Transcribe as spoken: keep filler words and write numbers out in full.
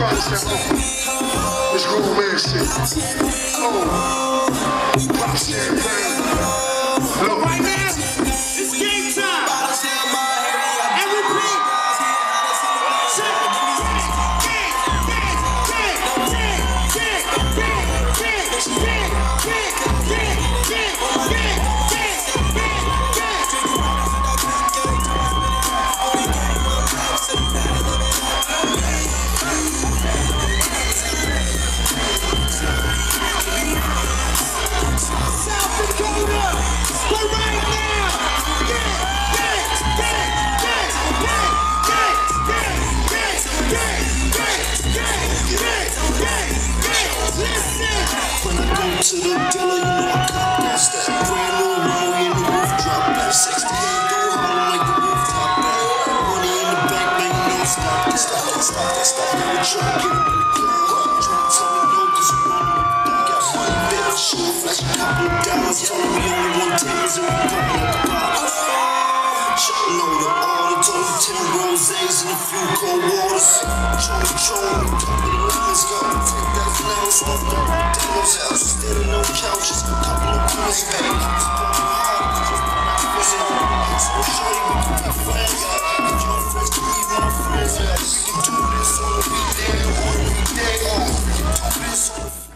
try this at home. This grown man shit. Oh, pop champagne. Look. Right now, it's game time. And repeat. Check. Gang, gang, gang, gang, gang, gang, gang, gang, gang, gang, gang, gang, gang, South Dakota, but right now, gang, gang, gang, gang, gang, gang, gang, gang, gang, gang, gang, gang, gang, gang, listen. When I go to the dealer, you know I cop that. That brand new Rari in the roof drop that. sixty-eight go home like the rooftop that. Money in the bank, man, you know stop that, stop that, stop that, stop that. We try to get it in the club. Try to tell me no, cause you run on the back. Got money, bitch, show flash a couple of dollars. Told me only one tables and we poppin' up the bottles. Y'all know the order, told me ten rosés and a few cold waters. Tron, Tron, a couple of lemons, go take that flannel, smoke the McDonald's house. Standing on couches, couple of corners, back